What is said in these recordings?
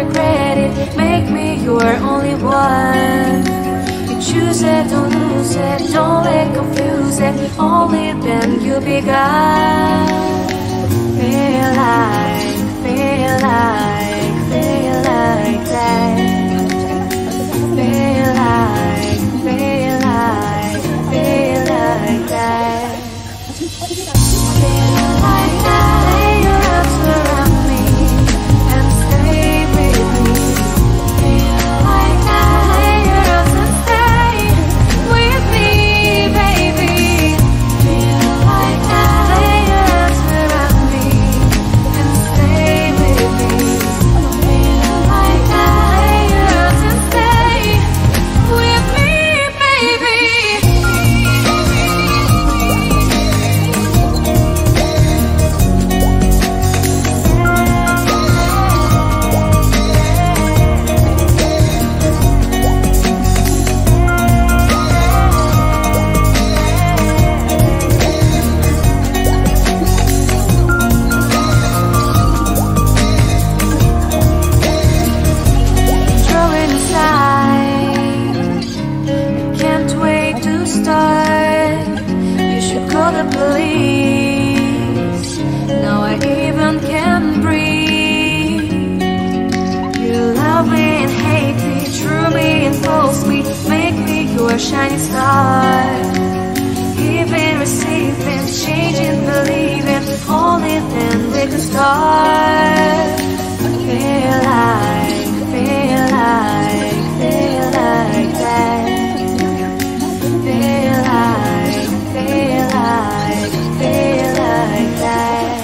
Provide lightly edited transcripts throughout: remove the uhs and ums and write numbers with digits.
regret it. Make me your only one. You choose it, don't lose it, don't let confuse it. Only then you'll be gone. Feel like, feel like, feel like that. Feel like, feel like, feel like that. Feel like that. Lay your arms around me and stay with me. Feel like that. Lay your arms and stay with me, baby. Feel like that. Lay your arms around me and stay with me. Feel like that. Lay your arms and stay with me, baby. Throwing aside, can't wait to start. You should call the police. Now I even can breathe. You love me and hate me, true me and false me. Make me your shining star. Giving, receiving, changing, believing. Only then we can start. Feel like, feel like, feel like that. Feel like, feel like, feel like that.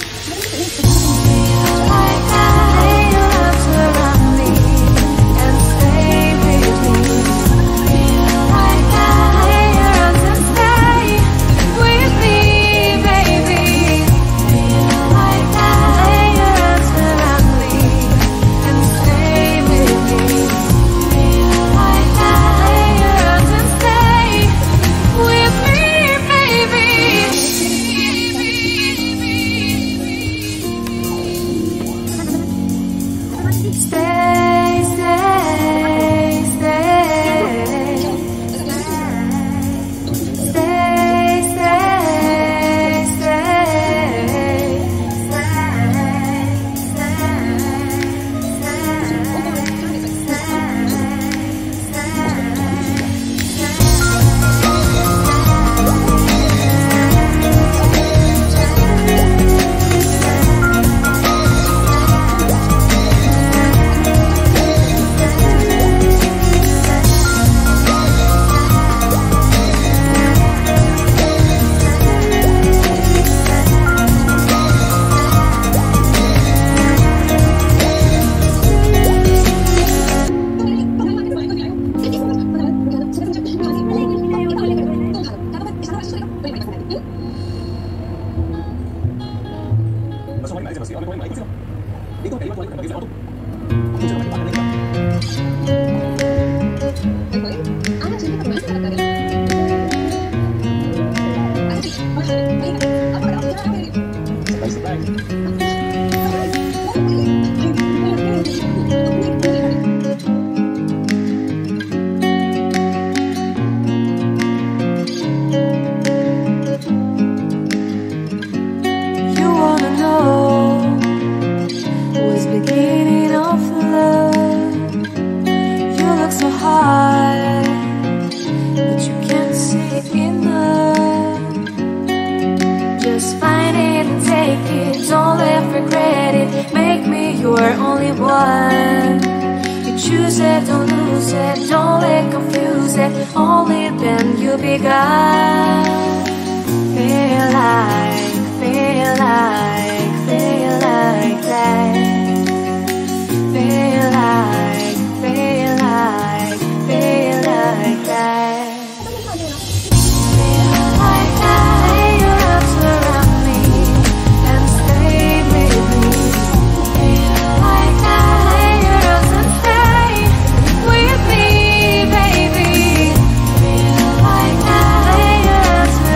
Feel like that. Lay your arms around me and stay with me. Feel like that. Lay your arms and stay with me, baby. Feel like that. Lay your arms around me and stay with me. Feel like that. Lay your arms and stay with me, baby. Stay, stay, stay. Stay, stay, You wanna know what's beginning of love? You look so hard, but you can't see enough. Just find it and take it, don't let regret it. Make me your only one. You choose it, don't lose it, don't let confuse it. Only then you'll be gone. Feel like, feel like, feel like that. Feel like, feel like, feel like that. Feel like that. Lay your arms around me and stay with me. Feel like that. Lay your arms and stay with me, baby. Feel like that. Lay your arms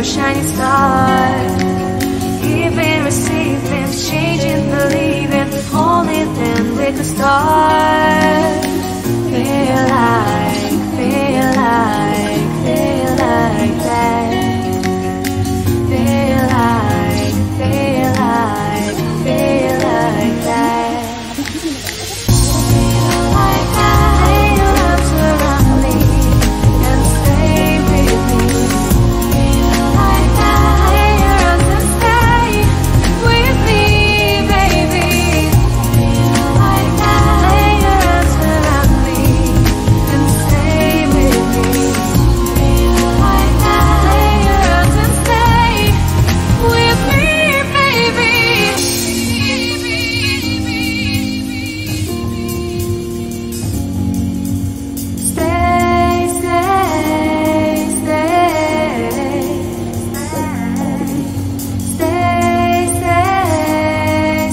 your shining star. Giving, receiving, changing, believing, only then we could start. Feel like that. Feel like, feel like that. Feel like that. Lay your arms around me and stay with me. Feel like that. Lay your arms and stay with me, baby. Feel like that. Lay your arms around me and stay with me. Feel like that. Lay your arms and stay with me, baby. Stay, stay, stay. Stay, stay,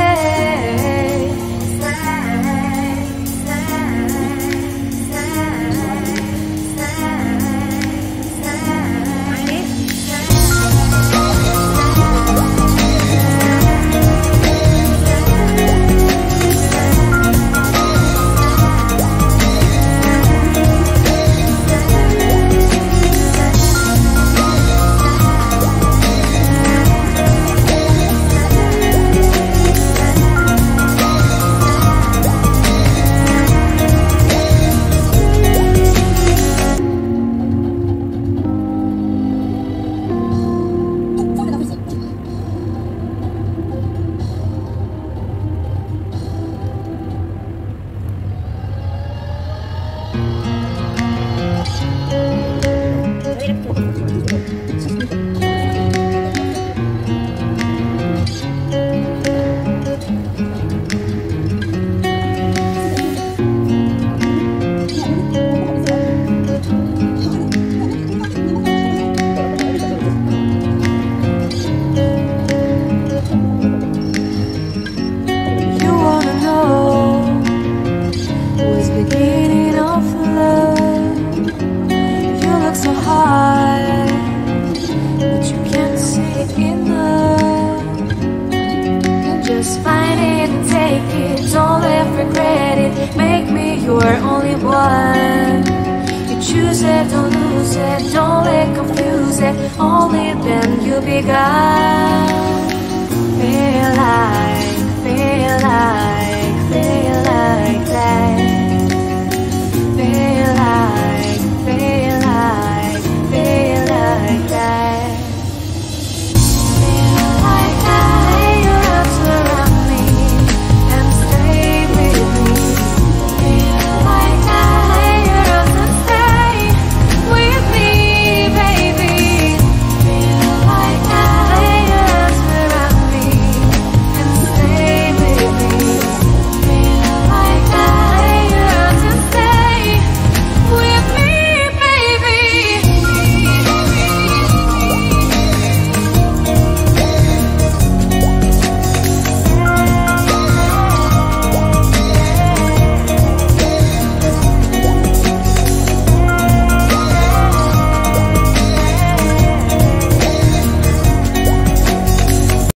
You wanna know what's beginning of love? You look so hard, but you can't see enough. Just find it and take it, don't let regret it. Make me your only one. You choose it, don't lose it, don't let confuse it. Only then you'll be gone. Feel like